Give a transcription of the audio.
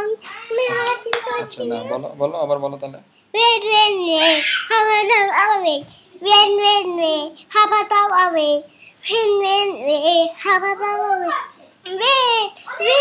আচ্ছা না বলো বলো আবার বলো তাহলে Rain, rain, rain, how about away? Rain, rain, rain, how about away? Rain, rain, rain, how about away? Rain, rain.